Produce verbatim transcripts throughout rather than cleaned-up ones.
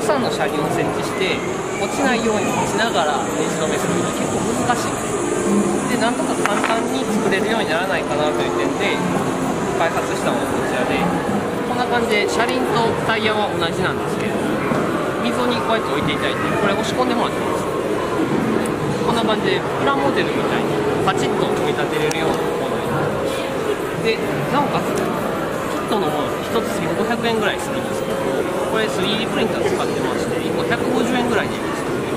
さんの車輪を設置して落ちないように持ちながらネジ止めするのが結構難しいんです。でなんとか簡単に作れるようにならないかなという点で開発したのがこちらで、こんな感じで車輪とタイヤは同じなんですけれども、溝にこうやって置いていただいて、これ押し込んでもらってます。こんな感じでプラモデルみたいにパチッと組み立てれるようなものになってます。でなおかつキットのものひとつせんごひゃくえんぐらいするんですけど、これ スリーディー プリンター使ってましていっこひゃくごじゅうえんぐらいでいいんですけど、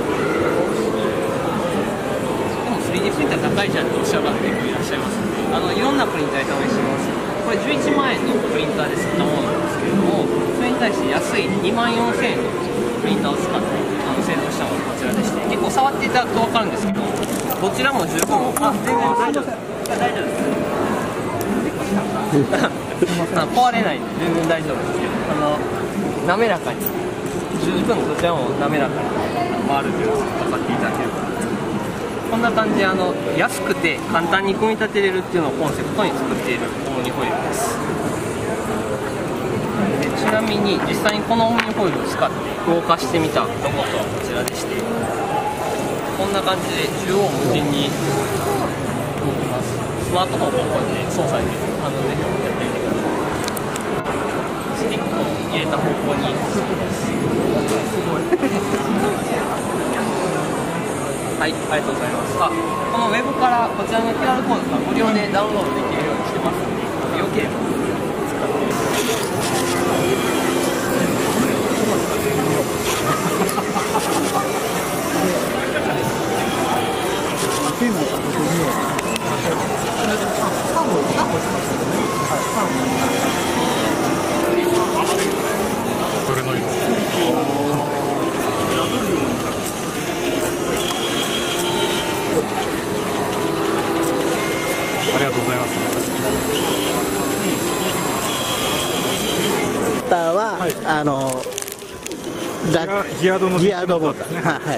でも スリーディー プリンター高いじゃんっておっしゃる方結構いらっしゃいますので、あのいろんなプリンターで試してます。これじゅういちまんえんのプリンターで作ったものなんですけれども、それに対して安いにまんよんせんえんのプリンターを使ってあの製造したものがこちらでして、結構触っていただくと分かるんですけど、どちらも十分あ全然大丈夫です。大丈夫ですあ壊れないんで全然大丈夫ですけど、あの滑らかに十分どちらも滑らかに回るというのを分かっていただけるかな。こんな感じであの安くて簡単に組み立てれるっていうのをコンセプトに作っているオムニホイールです。でちなみに実際にこのオムニホイールを使って動かしてみたロボットはこちらでして、こんな感じで縦横無尽に動きます。スマートフォンをこうやって操作できる、あのぜひやってみてください。スティックを入れた方向にすごいはい、ありがとうございます。あ、このウェブからこちらの キューアール コードが無料でダウンロードできるようにしてますので、よければ使ってみてくだそれの色ありがとうございます。 ターは、はい、あのギアードのギアードモーター、はい。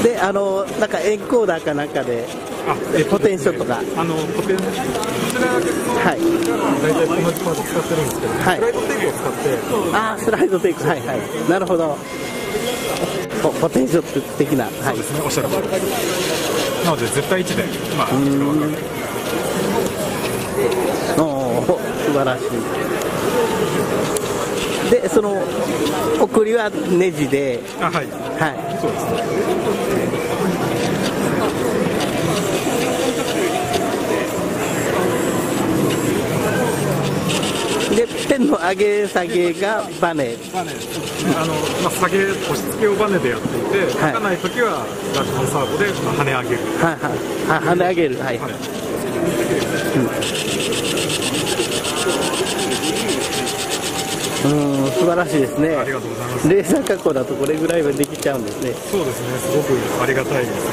で、あのなんかエンコーダーかなんかであ、えっと、 ポテンションとか、 あのポテンション、こちらは大体このパーツ使ってるんですけど、はい、スライドテープを使って、 あスライドテープ、はいはい、なるほど。ポ, ポテンション的な、はい、 そうですね、おっしゃる通りです。なので絶対いちで、まあ、それは分かる。 おー、素晴らしい。で、その送りはネジで、 あ、はい、はい、そうですね。 でペンの上げ下げがバネ、 バネですね。あの、まあ、下げ押し付けをバネでやっていて、開かないときはラジコンサーボで、まあ、跳ね上げる、 はいはい、跳ね上げる、はい、はい、うん、うん、素晴らしいですね。 ありがとうございます。 レーザー加工だとこれぐらいはできちゃうんですね。 そうですね、すごくありがたいです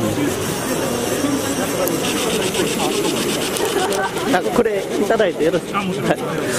ね。 うん、あ、これいただいてよろしいですか。はい、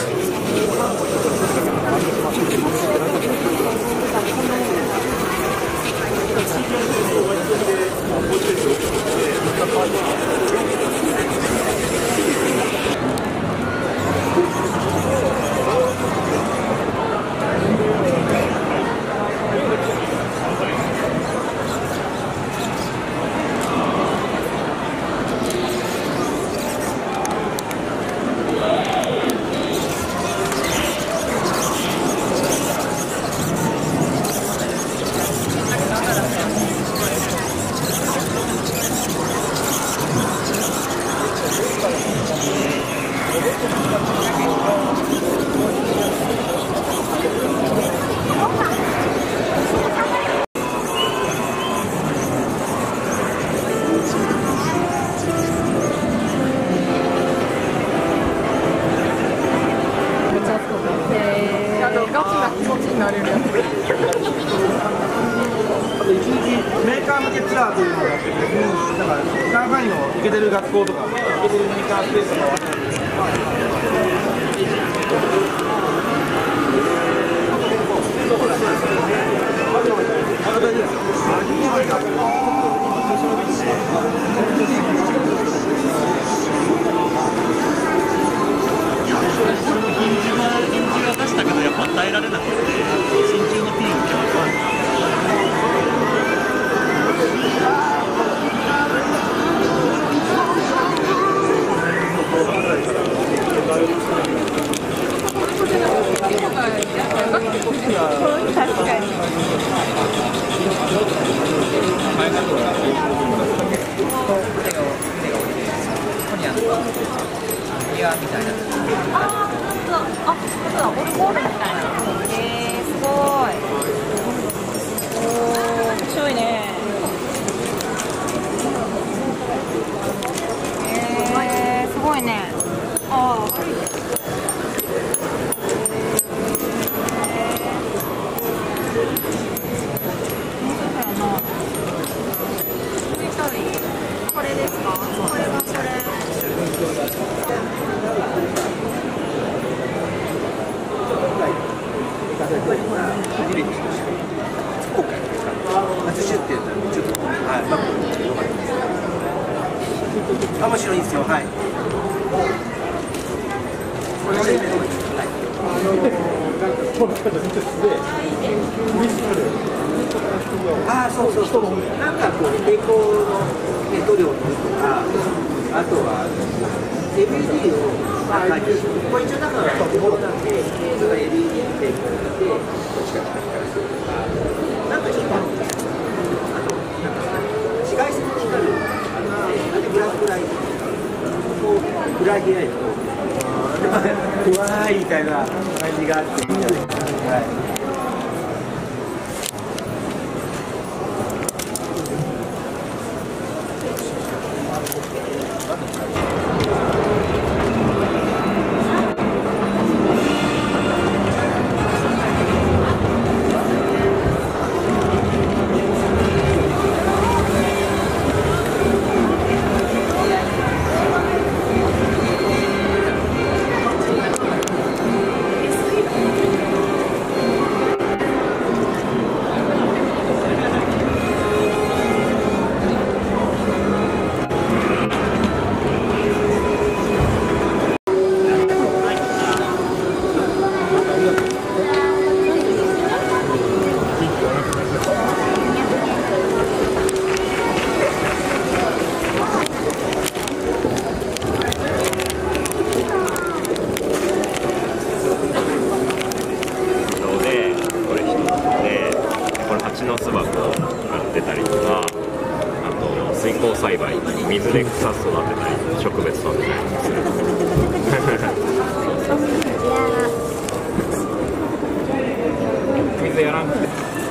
メーカー向けツアーというのをやってて、だから上海のイケてる学校とか、イケてるメーカースペースとかは大丈夫ですよ。 確かに。 ビアみたいな。 ああ、あ、そうだ、オルゴールみたいな。えー、すごい。おー、面白いね。えー、すごいね。ああ。これですか？これがこれ。 初出店なんでちょっとはい、まあ良かったです。面白いですよ、はい。これで、はい。ああ、そうそうそう。なんかこう抵抗の塗料とか、あとは エルイーディー をまあこれ一応だからここなんで、それが エルイーディー 抵抗でこっちが光らせるとか、なんかちょっとあるんですよ。あとなんか紫外線の光るあのあれブラックライトこう裏開いと怖いみたいな感じがあっていいんじゃないかな。はい。 の巣箱が出たりとか、あと水耕栽培、水で草育てたり植物育てたりする水やらんくて